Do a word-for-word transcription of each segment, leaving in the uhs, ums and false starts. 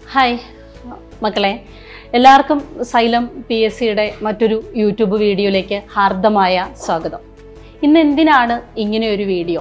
Hi മക്കളെ, എല്ലാവർക്കും xylem P S സിയുടെ മറ്റൊരു യൂട്യൂബ് വീഡിയോയിലേക്ക് ഹാർദമായ സ്വാഗതം. ഇന്ന് എന്തിനാണ് ഇങ്ങനെയൊരു വീഡിയോ?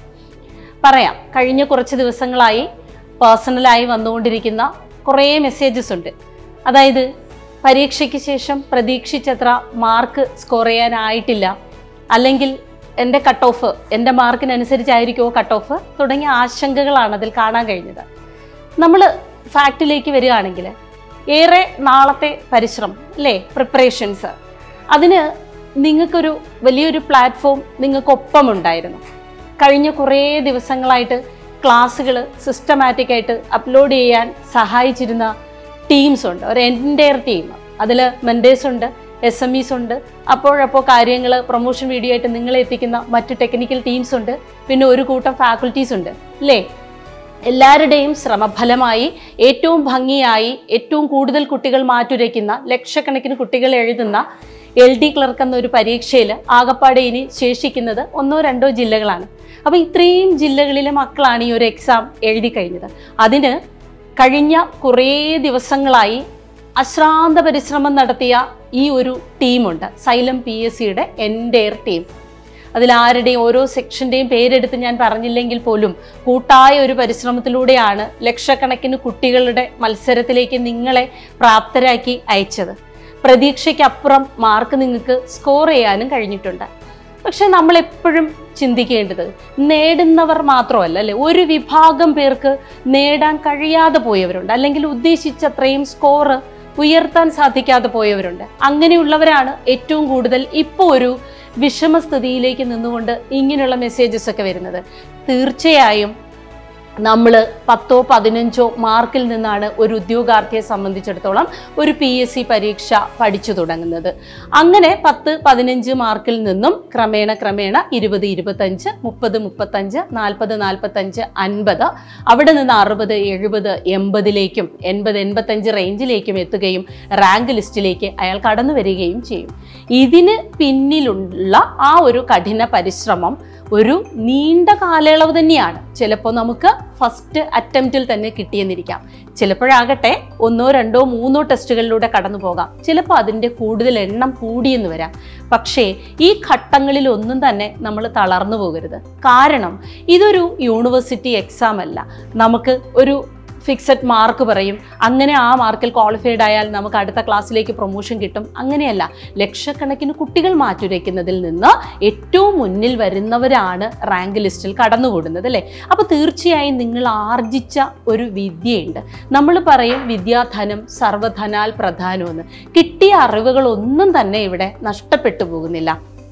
പറയാം. കഴിഞ്ഞ കുറച്ച് ദിവസങ്ങളായി പേഴ്സണലായി വന്നുകൊണ്ടിരിക്കുന്ന കുറേ മെസ്സേജസ് ഉണ്ട്. അതായത് പരീക്ഷയ്ക്ക് ശേഷം പ്രതീക്ഷിച്ചത്ര മാർക്ക് സ്കോർ ചെയ്യാനായിട്ടില്ല, അല്ലെങ്കിൽ എൻ്റെ കട്ട് ഓഫ് എൻ്റെ മാർക്കിനനുസരിച്ചായിരിക്കുമോ കട്ട് ഓഫ് തുടങ്ങിയ ആശങ്കകളാണ് അതിൽ കാണാൻ കഴിഞ്ഞത്. നമ്മൾ ഫാക്റ്റിലേക്ക് വരികയാണെങ്കിൽ ഏറെ നാളത്തെ പരിശ്രമം അല്ലേ, പ്രിപ്പറേഷൻസ്, അതിന് നിങ്ങൾക്കൊരു വലിയൊരു പ്ലാറ്റ്ഫോം നിങ്ങൾക്കൊപ്പമുണ്ടായിരുന്നു. കഴിഞ്ഞ കുറേ ദിവസങ്ങളായിട്ട് ക്ലാസ്സുകൾ സിസ്റ്റമാറ്റിക്കായിട്ട് അപ്ലോഡ് ചെയ്യാൻ സഹായിച്ചിരുന്ന ടീംസ് ഉണ്ട്, ഒരു എൻറ്റയർ ടീം. അതിൽ മെൻറ്റേഴ്സ് ഉണ്ട്, എസ് എം ഇസ് ഉണ്ട്, അപ്പോഴപ്പോൾ കാര്യങ്ങൾ പ്രൊമോഷൻ വീഡിയോ ആയിട്ട് നിങ്ങളെ എത്തിക്കുന്ന മറ്റ് ടെക്നിക്കൽ ടീംസ് ഉണ്ട്, പിന്നെ ഒരു കൂട്ടം ഫാക്കൽറ്റീസ് ഉണ്ട് അല്ലേ. എല്ലാവരുടെയും ശ്രമഫലമായി ഏറ്റവും ഭംഗിയായി ഏറ്റവും കൂടുതൽ കുട്ടികൾ മാറ്റുരയ്ക്കുന്ന ലക്ഷക്കണക്കിന് കുട്ടികൾ എഴുതുന്ന എൽ ഡി ക്ലർക്ക് എന്നൊരു പരീക്ഷയിൽ ആകപ്പാടെ ഇനി ശേഷിക്കുന്നത് ഒന്നോ രണ്ടോ ജില്ലകളാണ്. അപ്പോൾ ഇത്രയും ജില്ലകളിലെ മക്കളാണ് ഈ ഒരു എക്സാം എഴുതി കഴിഞ്ഞത്. അതിന് കഴിഞ്ഞ കുറേ ദിവസങ്ങളായി അശ്രാന്ത പരിശ്രമം നടത്തിയ ഈ ഒരു ടീമുണ്ട്, സൈലം പി എസ് സിയുടെ എൻറ്റയർ ടീം. അതിലാരുടെയും ഓരോ സെക്ഷൻ്റെയും പേരെടുത്ത് ഞാൻ പറഞ്ഞില്ലെങ്കിൽ പോലും കൂട്ടായ ഒരു പരിശ്രമത്തിലൂടെയാണ് ലക്ഷക്കണക്കിന് കുട്ടികളുടെ മത്സരത്തിലേക്ക് നിങ്ങളെ പ്രാപ്തരാക്കി അയച്ചത്. പ്രതീക്ഷയ്ക്കപ്പുറം മാർക്ക് നിങ്ങൾക്ക് സ്കോർ ചെയ്യാനും കഴിഞ്ഞിട്ടുണ്ട്. പക്ഷെ നമ്മളെപ്പോഴും ചിന്തിക്കേണ്ടത് നേടുന്നവർ മാത്രമല്ല അല്ലേ, ഒരു വിഭാഗം പേർക്ക് നേടാൻ കഴിയാതെ പോയവരുണ്ട്, അല്ലെങ്കിൽ ഉദ്ദേശിച്ചത്രയും സ്കോറ് ഉയർത്താൻ സാധിക്കാതെ പോയവരുണ്ട്. അങ്ങനെയുള്ളവരാണ് ഏറ്റവും കൂടുതൽ ഇപ്പോൾ ഒരു വിഷമസ്ഥിതിയിലേക്ക് നിന്നുകൊണ്ട് ഇങ്ങനെയുള്ള മെസ്സേജസ് ഒക്കെ വരുന്നത്. തീർച്ചയായും നമ്മൾ പത്തോ പതിനഞ്ചോ മാർക്കിൽ നിന്നാണ് ഒരു ഉദ്യോഗാർത്ഥിയെ സംബന്ധിച്ചിടത്തോളം ഒരു പി എസ് സി പരീക്ഷ പഠിച്ചു തുടങ്ങുന്നത്. അങ്ങനെ പത്ത് പതിനഞ്ച് മാർക്കിൽ നിന്നും ക്രമേണ ക്രമേണ ഇരുപത് ഇരുപത്തഞ്ച് മുപ്പത് മുപ്പത്തഞ്ച് നാൽപ്പത് നാൽപ്പത്തഞ്ച് അൻപത്, അവിടെ നിന്ന് അറുപത് എഴുപത് എൺപതിലേക്കും എൺപത് എൺപത്തഞ്ച് റേഞ്ചിലേക്കും എത്തുകയും റാങ്ക് ലിസ്റ്റിലേക്ക് അയാൾ കടന്നു വരികയും ചെയ്യും. ഇതിന് പിന്നിലുള്ള ആ ഒരു കഠിന പരിശ്രമം ഒരു നീണ്ട കാലയളവ് തന്നെയാണ്. ചിലപ്പോൾ നമുക്ക് ഫസ്റ്റ് അറ്റംപ്റ്റിൽ തന്നെ കിട്ടിയെന്നിരിക്കാം, ചിലപ്പോഴാകട്ടെ ഒന്നോ രണ്ടോ മൂന്നോ ടെസ്റ്റുകളിലൂടെ കടന്നു പോകാം, ചിലപ്പോൾ അതിൻ്റെ കൂടുതൽ എണ്ണം കൂടിയെന്ന് വരാം. പക്ഷേ ഈ ഘട്ടങ്ങളിലൊന്നും തന്നെ നമ്മൾ തളർന്നു പോകരുത്. കാരണം ഇതൊരു യൂണിവേഴ്സിറ്റി എക്സാം അല്ല. നമുക്ക് ഒരു ഫിക്സഡ് മാർക്ക് പറയും, അങ്ങനെ ആ മാർക്കിൽ ക്വാളിഫൈഡ് ആയാൽ നമുക്ക് അടുത്ത ക്ലാസ്സിലേക്ക് പ്രൊമോഷൻ കിട്ടും. അങ്ങനെയല്ല. ലക്ഷക്കണക്കിന് കുട്ടികൾ മാറ്റുരയ്ക്കുന്നതിൽ നിന്ന് ഏറ്റവും മുന്നിൽ വരുന്നവരാണ് റാങ്ക് ലിസ്റ്റിൽ കടന്നുകൂടുന്നത് അല്ലേ. അപ്പോൾ തീർച്ചയായും നിങ്ങൾ ആർജിച്ച ഒരു വിദ്യയുണ്ട്. നമ്മൾ പറയും വിദ്യാധനം സർവധനാൽ പ്രധാനമെന്ന്. കിട്ടിയ അറിവുകളൊന്നും തന്നെ ഇവിടെ നഷ്ടപ്പെട്ടു പോകുന്നില്ല.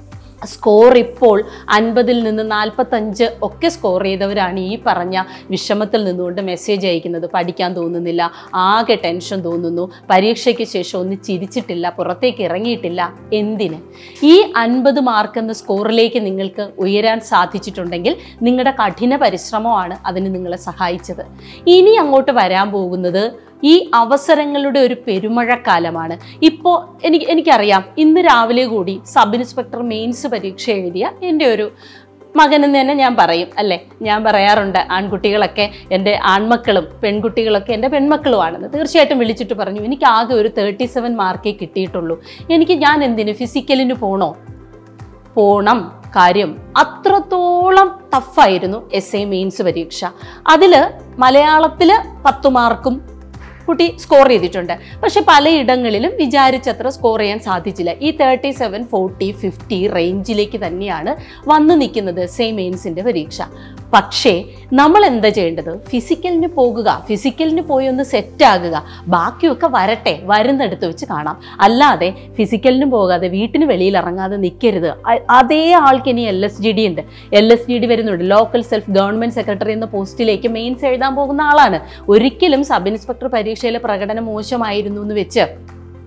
സ്കോർ ഇപ്പോൾ അൻപതിൽ നിന്ന് നാൽപ്പത്തഞ്ച് ഒക്കെ സ്കോർ ചെയ്തവരാണ് ഈ പറഞ്ഞ വിഷമത്തിൽ നിന്നുകൊണ്ട് മെസ്സേജ് അയക്കുന്നത്. പഠിക്കാൻ തോന്നുന്നില്ല, ആകെ ടെൻഷൻ തോന്നുന്നു, പരീക്ഷയ്ക്ക് ശേഷം ഒന്നും ചിരിച്ചിട്ടില്ല, പുറത്തേക്ക് ഇറങ്ങിയിട്ടില്ല. എന്തിന്? ഈ അൻപത് മാർക്ക് എന്ന സ്കോറിലേക്ക് നിങ്ങൾക്ക് ഉയരാൻ സാധിച്ചിട്ടുണ്ടെങ്കിൽ നിങ്ങളുടെ കഠിന പരിശ്രമമാണ് അതിന് നിങ്ങളെ സഹായിച്ചത്. ഇനി അങ്ങോട്ട് വരാൻ പോകുന്നത് ഈ അവസരങ്ങളുടെ ഒരു പെരുമഴക്കാലമാണ്. ഇപ്പോൾ എനിക്ക് എനിക്കറിയാം, ഇന്ന് രാവിലെ കൂടി സബ് ഇൻസ്പെക്ടർ മെയിൻസ് പരീക്ഷ എഴുതിയ എൻ്റെ ഒരു മകനെന്ന് തന്നെ ഞാൻ പറയും അല്ലേ. ഞാൻ പറയാറുണ്ട് ആൺകുട്ടികളൊക്കെ എൻ്റെ ആൺമക്കളും പെൺകുട്ടികളൊക്കെ എൻ്റെ പെൺമക്കളുമാണെന്ന്. തീർച്ചയായിട്ടും വിളിച്ചിട്ട് പറഞ്ഞു, എനിക്ക് ആകെ ഒരു തേർട്ടി സെവൻ മാർക്കേ കിട്ടിയിട്ടുള്ളൂ, എനിക്ക് ഞാൻ എന്തിന് ഫിസിക്കലിന് പോണോ? പോണം. കാര്യം അത്രത്തോളം ടഫായിരുന്നു എസ് എ മെയിൻസ് പരീക്ഷ. അതിൽ മലയാളത്തിൽ പത്ത് മാർക്കും കുട്ടി സ്കോർ ചെയ്തിട്ടുണ്ട്. പക്ഷെ പലയിടങ്ങളിലും വിചാരിച്ചത്ര സ്കോർ ചെയ്യാൻ സാധിച്ചില്ല. ഈ തേർട്ടി സെവൻ ഫോർട്ടി ഫിഫ്റ്റി റേഞ്ചിലേക്ക് തന്നെയാണ് വന്നു നിൽക്കുന്നത് എസ് എ മെയിൻസിൻ്റെ പരീക്ഷ. പക്ഷേ നമ്മൾ എന്താ ചെയ്യേണ്ടത്? ഫിസിക്കലിന് പോകുക, ഫിസിക്കലിന് പോയി ഒന്ന് സെറ്റാകുക, ബാക്കിയൊക്കെ വരട്ടെ, വരുന്നെടുത്ത് വെച്ച് കാണാം. അല്ലാതെ ഫിസിക്കലിന് പോകാതെ വീട്ടിന് വെളിയിൽ ഇറങ്ങാതെ നിൽക്കരുത്. അതേ ആൾക്ക് ഇനി എൽ എസ് ജി ഡി ഉണ്ട്, എൽ എസ് ജി ഡി വരുന്നുണ്ട്, ലോക്കൽ സെൽഫ് ഗവൺമെൻറ് സെക്രട്ടറി എന്ന പോസ്റ്റിലേക്ക് മെയിൻസ് എഴുതാൻ പോകുന്ന ആളാണ്. ഒരിക്കലും സബ് ഇൻസ്പെക്ടർ പരീക്ഷയിലെ പ്രകടനം മോശമായിരുന്നു എന്ന് വെച്ച്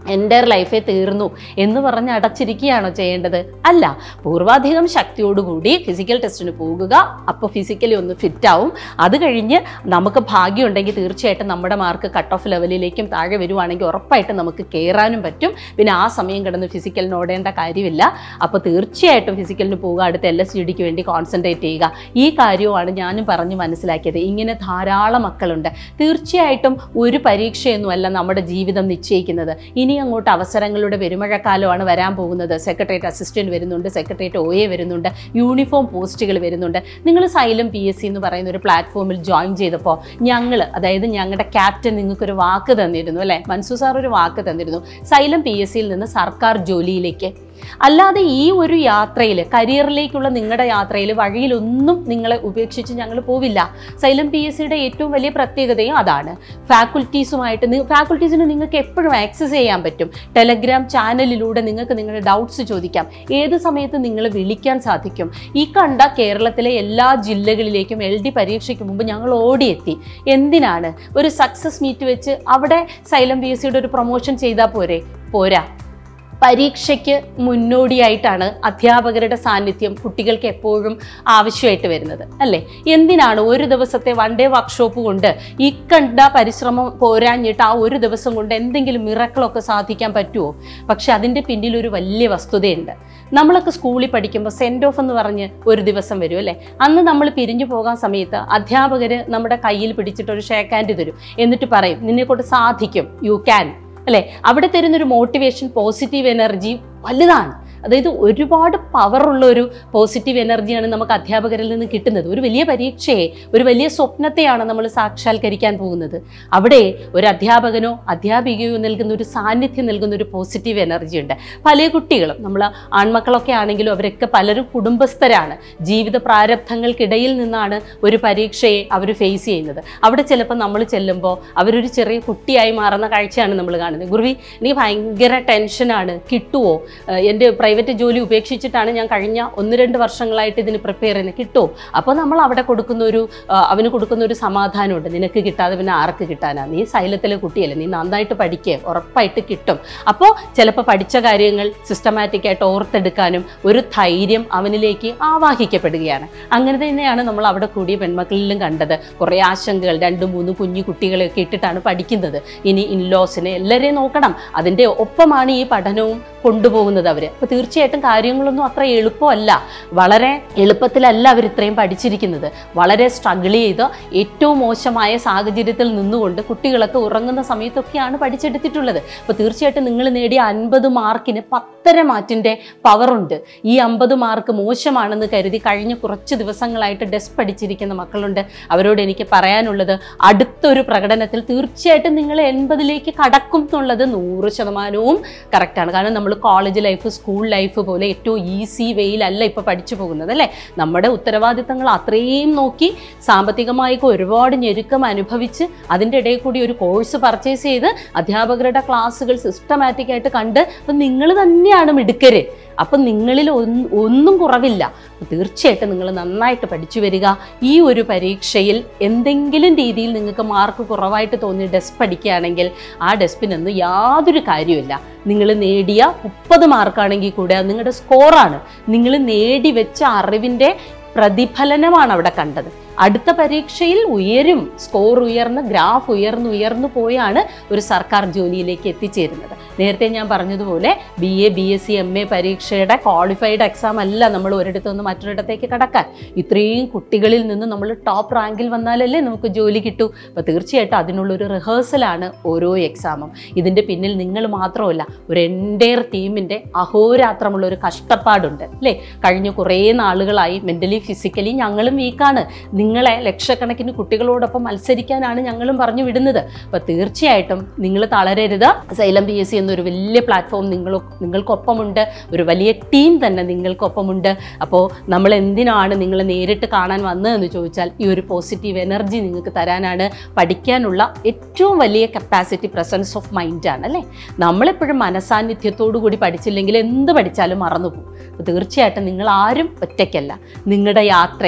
എൻ്റെ ലൈഫേ തീർന്നു എന്ന് പറഞ്ഞ് അടച്ചിരിക്കുകയാണോ ചെയ്യേണ്ടത്? അല്ല, പൂർവാധികം ശക്തിയോടുകൂടി ഫിസിക്കൽ ടെസ്റ്റിന് പോകുക. അപ്പോൾ ഫിസിക്കലി ഒന്ന് ഫിറ്റാവും. അത് കഴിഞ്ഞ് നമുക്ക് ഭാഗ്യമുണ്ടെങ്കിൽ തീർച്ചയായിട്ടും നമ്മുടെ മാർക്ക് കട്ട് ഓഫ് ലെവലിലേക്കും താഴെ വരുവാണെങ്കിൽ ഉറപ്പായിട്ടും നമുക്ക് കയറാനും പറ്റും. പിന്നെ ആ സമയം കിടന്ന് ഫിസിക്കലിന് ഓടേണ്ട കാര്യമില്ല. അപ്പോൾ തീർച്ചയായിട്ടും ഫിസിക്കലിന് പോവുക, അടുത്ത എൽ എസ് ജി ഡിക്ക് വേണ്ടി കോൺസെൻട്രേറ്റ് ചെയ്യുക. ഈ കാര്യമാണ് ഞാനും പറഞ്ഞ് മനസ്സിലാക്കിയത്. ഇങ്ങനെ ധാരാളം മക്കളുണ്ട്. തീർച്ചയായിട്ടും ഒരു പരീക്ഷയൊന്നുമല്ല നമ്മുടെ ജീവിതം നിശ്ചയിക്കുന്നത്. ഇനി അങ്ങോട്ട് അവസരങ്ങളുടെ പെരുമഴക്കാലമാണ് വരാൻ പോകുന്നത്. സെക്രട്ടേറിയറ്റ് അസിസ്റ്റന്റ് വരുന്നുണ്ട്, സെക്രട്ടേറിയറ്റ് ഒ എ വരുന്നുണ്ട്, യൂണിഫോം പോസ്റ്റുകൾ വരുന്നുണ്ട്. നിങ്ങൾ സൈലം പി എസ് സി എന്ന് പറയുന്ന ഒരു പ്ലാറ്റ്ഫോമിൽ ജോയിൻ ചെയ്തപ്പോൾ ഞങ്ങൾ, അതായത് ഞങ്ങളുടെ ക്യാപ്റ്റൻ നിങ്ങൾക്കൊരു വാക്ക് തന്നിരുന്നു അല്ലേ, മൻസൂർ സാർ ഒരു വാക്ക് തന്നിരുന്നു, സൈലം പി എസ് സിയിൽ നിന്ന് സർക്കാർ ജോലിയിലേക്ക്. അല്ലാതെ ഈ ഒരു യാത്രയിൽ, കരിയറിലേക്കുള്ള നിങ്ങളുടെ യാത്രയിൽ വഴിയിലൊന്നും നിങ്ങളെ ഉപേക്ഷിച്ച് ഞങ്ങൾ പോവില്ല. സൈലം പി എസ് സിയുടെ ഏറ്റവും വലിയ പ്രത്യേകതയും അതാണ്. ഫാക്കൽറ്റീസുമായിട്ട് ഫാക്കൽറ്റീസിന് നിങ്ങൾക്ക് എപ്പോഴും ആക്സസ് ചെയ്യാൻ പറ്റും. ടെലഗ്രാം ചാനലിലൂടെ നിങ്ങൾക്ക് നിങ്ങളുടെ ഡൗട്ട്സ് ചോദിക്കാം. ഏത് സമയത്ത് നിങ്ങൾ വിളിക്കാൻ സാധിക്കും. ഈ കണ്ട കേരളത്തിലെ എല്ലാ ജില്ലകളിലേക്കും എൽ ഡി പരീക്ഷയ്ക്ക് മുമ്പ് ഞങ്ങൾ ഓടിയെത്തി. എന്തിനാണ്? ഒരു സക്സസ് മീറ്റ് വെച്ച് അവിടെ സൈലം പി എസ് സിയുടെ ഒരു പ്രൊമോഷൻ ചെയ്താൽ പോരെ? പോരാ. പരീക്ഷയ്ക്ക് മുന്നോടിയായിട്ടാണ് അധ്യാപകരുടെ സാന്നിധ്യം കുട്ടികൾക്ക് എപ്പോഴും ആവശ്യമായിട്ട് വരുന്നത് അല്ലേ? എന്തിനാണ് ഒരു ദിവസത്തെ വൺ ഡേ വർക്ക്ഷോപ്പ് കൊണ്ട് ഈ കണ്ട പരിശ്രമം പോരാഞ്ഞിട്ട് ആ ഒരു ദിവസം കൊണ്ട് എന്തെങ്കിലും മിറക്കിളൊക്കെ സാധിക്കാൻ പറ്റുമോ? പക്ഷെ അതിൻ്റെ പിന്നിൽ ഒരു വലിയ വസ്തുതയുണ്ട്. നമ്മളൊക്കെ സ്കൂളിൽ പഠിക്കുമ്പോൾ സെൻഡ് ഓഫ് എന്ന് പറഞ്ഞ് ഒരു ദിവസം വരും അല്ലേ? അന്ന് നമ്മൾ പിരിഞ്ഞു പോകാൻ സമയത്ത് അധ്യാപകർ നമ്മുടെ കയ്യിൽ പിടിച്ചിട്ട് ഒരു ഷേക്ക് ഹാൻഡ് തരും. എന്നിട്ട് പറയും, നിന്നെക്കൊണ്ട് സാധിക്കും, യു ക്യാൻ അല്ലേ? അവിടെ തരുന്നൊരു മോട്ടിവേഷൻ, പോസിറ്റീവ് എനർജി വലുതാണ്. അതായത് ഒരുപാട് പവറുള്ള ഒരു പോസിറ്റീവ് എനർജിയാണ് നമുക്ക് അധ്യാപകരിൽ നിന്ന് കിട്ടുന്നത്. ഒരു വലിയ പരീക്ഷയെ, ഒരു വലിയ സ്വപ്നത്തെയാണ് നമ്മൾ സാക്ഷാത്കരിക്കാൻ പോകുന്നത്. അവിടെ ഒരു അധ്യാപകനോ അധ്യാപികയോ നൽകുന്ന ഒരു സാന്നിധ്യം, നൽകുന്ന ഒരു പോസിറ്റീവ് എനർജി ഉണ്ട്. പല കുട്ടികളും, നമ്മൾ ആൺമക്കളൊക്കെ ആണെങ്കിലും അവരൊക്കെ പലരും കുടുംബസ്ഥരാണ്. ജീവിത പ്രാരബ്ധങ്ങൾക്കിടയിൽ നിന്നാണ് ഒരു പരീക്ഷയെ അവർ ഫേസ് ചെയ്യുന്നത്. അവിടെ ചിലപ്പോൾ നമ്മൾ ചെല്ലുമ്പോൾ അവരൊരു ചെറിയ കുട്ടിയായി മാറുന്ന കാഴ്ചയാണ് നമ്മൾ കാണുന്നത്. ഗുരുവി, എനിക്ക് ഭയങ്കര ടെൻഷനാണ്, കിട്ടുമോ? എൻ്റെ പ്രൈവറ്റ് ജോലി ഉപേക്ഷിച്ചിട്ടാണ് ഞാൻ കഴിഞ്ഞ ഒന്ന് രണ്ട് വർഷങ്ങളായിട്ട് ഇതിന് പ്രിപ്പയർ ചെയ്യുന്നത്, കിട്ടുമോ? അപ്പോൾ നമ്മൾ അവിടെ കൊടുക്കുന്ന ഒരു അവന് കൊടുക്കുന്ന ഒരു സമാധാനമുണ്ട്. നിനക്ക് കിട്ടാതെ പിന്നെ ആർക്ക് കിട്ടാനാണ്? നീ സൈലത്തിലെ കുട്ടിയല്ലേ, നീ നന്നായിട്ട് പഠിക്കുക, ഉറപ്പായിട്ട് കിട്ടും. അപ്പോൾ ചിലപ്പോൾ പഠിച്ച കാര്യങ്ങൾ സിസ്റ്റമാറ്റിക്കായിട്ട് ഓർത്തെടുക്കാനും ഒരു ധൈര്യം അവനിലേക്ക് ആവാഹിക്കപ്പെടുകയാണ്. അങ്ങനെ തന്നെയാണ് നമ്മൾ അവിടെ കൂടിയ പെൺമക്കളിലും കണ്ടത്. കുറേ ആശങ്കകൾ, രണ്ടും മൂന്നും കുഞ്ഞു കുട്ടികളെയൊക്കെ ഇട്ടിട്ടാണ് പഠിക്കുന്നത്. ഇനി ഇൻലോസിനെ എല്ലാവരെയും നോക്കണം. അതിൻ്റെ ഒപ്പമാണ് ഈ പഠനവും കൊണ്ടുപോകുന്നത് അവർ. അപ്പോൾ തീർച്ചയായിട്ടും കാര്യങ്ങളൊന്നും അത്ര എളുപ്പമല്ല. വളരെ എളുപ്പത്തിലല്ല അവർ ഇത്രയും പഠിച്ചിരിക്കുന്നത്. വളരെ സ്ട്രഗിൾ ചെയ്ത് ഏറ്റവും മോശമായ സാഹചര്യത്തിൽ നിന്നുകൊണ്ട് കുട്ടികളൊക്കെ ഉറങ്ങുന്ന സമയത്തൊക്കെയാണ് പഠിച്ചെടുത്തിട്ടുള്ളത്. അപ്പോൾ തീർച്ചയായിട്ടും നിങ്ങൾ നേടിയ അൻപത് മാർക്കിന് പത്തര മാറ്റിൻ്റെ പവറുണ്ട്. ഈ അമ്പത് മാർക്ക് മോശമാണെന്ന് കരുതി കഴിഞ്ഞ കുറച്ച് ദിവസങ്ങളായിട്ട് ഡെസ്ക് പഠിച്ചിരിക്കുന്ന മക്കളുണ്ട്. അവരോട് എനിക്ക് പറയാനുള്ളത്, അടുത്തൊരു പ്രകടനത്തിൽ തീർച്ചയായിട്ടും നിങ്ങൾ എൺപതിലേക്ക് കടക്കും എന്നുള്ളത് നൂറ് ശതമാനവും കറക്റ്റാണ്. കാരണം നമ്മൾ കോളേജ് ലൈഫ്, സ്കൂൾ ലൈഫ് പോലെ ഏറ്റവും ഈസി വേയിലല്ല ഇപ്പോൾ പഠിച്ചു പോകുന്നത് അല്ലേ? നമ്മുടെ ഉത്തരവാദിത്തങ്ങൾ അത്രയും നോക്കി സാമ്പത്തികമായൊക്കെ ഒരുപാട് ഞെരുക്കം അനുഭവിച്ച് അതിൻ്റെ ഇടയിൽ കൂടി ഒരു കോഴ്സ് പർച്ചേസ് ചെയ്ത് അധ്യാപകരുടെ ക്ലാസ്സുകൾ സിസ്റ്റമാറ്റിക്കായിട്ട് കണ്ട് അപ്പം നിങ്ങൾ തന്നെയാണ് മിടുക്കര്. അപ്പം നിങ്ങളിൽ ഒന്നും കുറവില്ല. തീർച്ചയായിട്ടും നിങ്ങൾ നന്നായിട്ട് പഠിച്ചു വരിക. ഈ ഒരു പരീക്ഷയിൽ എന്തെങ്കിലും രീതിയിൽ നിങ്ങൾക്ക് മാർക്ക് കുറവായിട്ട് തോന്നി ഡെസ്ക് പഠിക്കുകയാണെങ്കിൽ ആ ഡെസ്കിനൊന്നും യാതൊരു കാര്യമില്ല. നിങ്ങൾ നേടിയ മുപ്പത് മാർക്കാണെങ്കിൽ കൂടെ നിങ്ങളുടെ സ്കോറാണ്. നിങ്ങൾ നേടി വെച്ച അറിവിൻ്റെ പ്രതിഫലനമാണ് അവിടെ കണ്ടത്. അടുത്ത പരീക്ഷയിൽ ഉയരും, സ്കോർ ഉയർന്ന് ഗ്രാഫ് ഉയർന്നു ഉയർന്നു പോയാണ് ഒരു സർക്കാർ ജോലിയിലേക്ക് എത്തിച്ചേരുന്നത്. നേരത്തെ ഞാൻ പറഞ്ഞതുപോലെ B A B S C M A പരീക്ഷയുടെ ക്വാളിഫൈഡ് എക്സാം അല്ല നമ്മൾ ഒരിടത്തു നിന്ന് മറ്റൊരിടത്തേക്ക് കടക്കാൻ. ഇത്രയും കുട്ടികളിൽ നിന്ന് നമ്മൾ ടോപ്പ് റാങ്കിൽ വന്നാലല്ലേ നമുക്ക് ജോലി കിട്ടൂ. അപ്പോൾ തീർച്ചയായിട്ടും അതിനുള്ളൊരു റിഹേഴ്സലാണ് ഓരോ എക്സാമും. ഇതിൻ്റെ പിന്നിൽ നിങ്ങൾ മാത്രമല്ല, ഒരു എൻ്റയർ ടീമിൻ്റെ അഹോരാത്രമുള്ളൊരു കഷ്ടപ്പാടുണ്ട് അല്ലേ? കഴിഞ്ഞ കുറേ നാളുകളായി മെൻ്റലി ഫിസിക്കലി ഞങ്ങളും വീക്കാണ്. നിങ്ങളെ ലക്ഷക്കണക്കിന് കുട്ടികളോടൊപ്പം മത്സരിക്കാനാണ് ഞങ്ങളും പറഞ്ഞു വിടുന്നത്. അപ്പോൾ തീർച്ചയായിട്ടും നിങ്ങൾ തളരരുത്. സൈലം പി എസ് സി എന്നൊരു വലിയ പ്ലാറ്റ്ഫോം നിങ്ങൾ നിങ്ങൾക്കൊപ്പമുണ്ട്. ഒരു വലിയ ടീം തന്നെ നിങ്ങൾക്കൊപ്പമുണ്ട്. അപ്പോൾ നമ്മൾ എന്തിനാണ് നിങ്ങളെ നേരിട്ട് കാണാൻ വന്നതെന്ന് ചോദിച്ചാൽ ഈ ഒരു പോസിറ്റീവ് എനർജി നിങ്ങൾക്ക് തരാനാണ്. പഠിക്കാനുള്ള ഏറ്റവും വലിയ കപ്പാസിറ്റി പ്രസൻസ് ഓഫ് മൈൻഡാണ് അല്ലേ? നമ്മളെപ്പോഴും മനസാന്നിധ്യത്തോടു കൂടി പഠിച്ചില്ലെങ്കിൽ എന്ത് പഠിച്ചാലും മറന്നുപോകും. അപ്പോൾ തീർച്ചയായിട്ടും നിങ്ങൾ ആരും ഒറ്റയ്ക്കല്ല. നിങ്ങളുടെ യാത്രയിൽ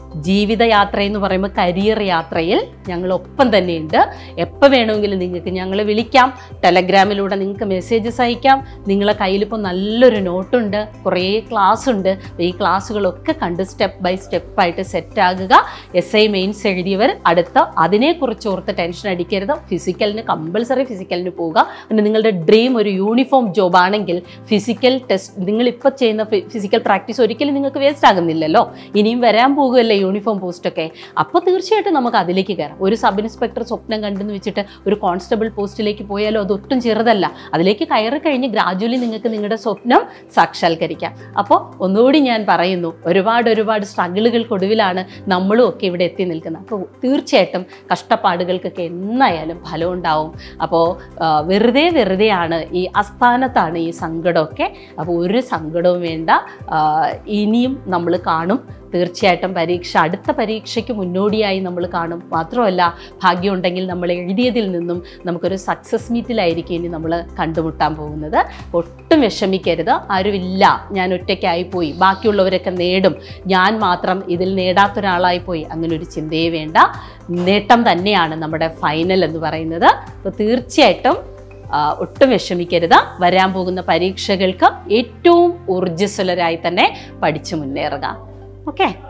ജീവിതയാത്ര എന്ന് പറയുമ്പോൾ കരിയർ യാത്രയിൽ ഞങ്ങളൊപ്പം തന്നെയുണ്ട്. എപ്പോൾ വേണമെങ്കിലും നിങ്ങൾക്ക് ഞങ്ങളെ വിളിക്കാം, ടെലഗ്രാമിലൂടെ നിങ്ങൾക്ക് മെസ്സേജസ് അയക്കാം. നിങ്ങളെ കയ്യിലിപ്പോൾ നല്ലൊരു നോട്ടുണ്ട്, കുറേ ക്ലാസ് ഉണ്ട്. ഈ ക്ലാസ്സുകളൊക്കെ കണ്ട് സ്റ്റെപ്പ് ബൈ സ്റ്റെപ്പായിട്ട് സെറ്റാകുക. എസ് ഐ മെയിൻസ് എഴുതിയവർ അടുത്ത അതിനെക്കുറിച്ച് ഓർത്ത് ടെൻഷൻ അടിക്കരുത്. ഫിസിക്കലിന് കമ്പൽസറി ഫിസിക്കലിന് പോവുക. പിന്നെ നിങ്ങളുടെ ഡ്രീം ഒരു യൂണിഫോം ജോബ് ആണെങ്കിൽ ഫിസിക്കൽ ടെസ്റ്റ്, നിങ്ങളിപ്പോൾ ചെയ്യുന്ന ഫിസിക്കൽ പ്രാക്ടീസ് ഒരിക്കലും നിങ്ങൾക്ക് വേസ്റ്റ് ആകുന്നില്ലല്ലോ. ഇനിയും വരാൻ പോകുമല്ലേ യൂണിഫോം പോസ്റ്റൊക്കെ. അപ്പോൾ തീർച്ചയായിട്ടും നമുക്ക് അതിലേക്ക് കയറാം. ഒരു സബ് ഇൻസ്പെക്ടർ സ്വപ്നം കണ്ടെന്ന് വെച്ചിട്ട് ഒരു കോൺസ്റ്റബിൾ പോസ്റ്റിലേക്ക് പോയാലോ അതൊട്ടും ചെറുതല്ല. അതിലേക്ക് കയറി കഴിഞ്ഞ് ഗ്രാജുവലി നിങ്ങൾക്ക് നിങ്ങളുടെ സ്വപ്നം സാക്ഷാത്കരിക്കാം. അപ്പോൾ ഒന്നുകൂടി ഞാൻ പറയുന്നു, ഒരുപാട് ഒരുപാട് സ്ട്രഗിളുകൾക്കൊടുവിലാണ് നമ്മളും ഒക്കെ ഇവിടെ എത്തി നിൽക്കുന്നത്. അപ്പോൾ തീർച്ചയായിട്ടും കഷ്ടപ്പാടുകൾക്കൊക്കെ എന്നായാലും ഫലം ഉണ്ടാവും. അപ്പോൾ വെറുതെ വെറുതെയാണ് ഈ അസ്ഥാനത്താണ് ഈ സങ്കടമൊക്കെ. അപ്പോൾ ഒരു സങ്കടവും വേണ്ട, ഇനിയും നമ്മൾ കാണും. തീർച്ചയായിട്ടും പരീക്ഷ, അടുത്ത പരീക്ഷയ്ക്ക് മുന്നോടിയായി നമ്മൾ കാണും. മാത്രമല്ല ഭാഗ്യമുണ്ടെങ്കിൽ നമ്മൾ എഴുതിയതിൽ നിന്നും നമുക്കൊരു സക്സസ് മീറ്റിലായിരിക്കും ഇനി നമ്മൾ കണ്ടുമുട്ടാൻ പോകുന്നത്. ഒട്ടും വിഷമിക്കരുത്. ആരുമില്ല, ഞാൻ ഒറ്റയ്ക്കായിപ്പോയി, ബാക്കിയുള്ളവരൊക്കെ നേടും, ഞാൻ മാത്രം ഇതിൽ നേടാത്തൊരാളായിപ്പോയി, അങ്ങനെ ഒരു ചിന്തയെ വേണ്ട. നേട്ടം തന്നെയാണ് നമ്മുടെ ഫൈനൽ എന്ന് പറയുന്നത്. അപ്പോൾ തീർച്ചയായിട്ടും ഒട്ടും വിഷമിക്കരുത്. വരാൻ പോകുന്ന പരീക്ഷകൾക്ക് ഏറ്റവും ഊർജ്ജസ്വലരായി തന്നെ പഠിച്ചു മുന്നേറുക. ഓക്കെ.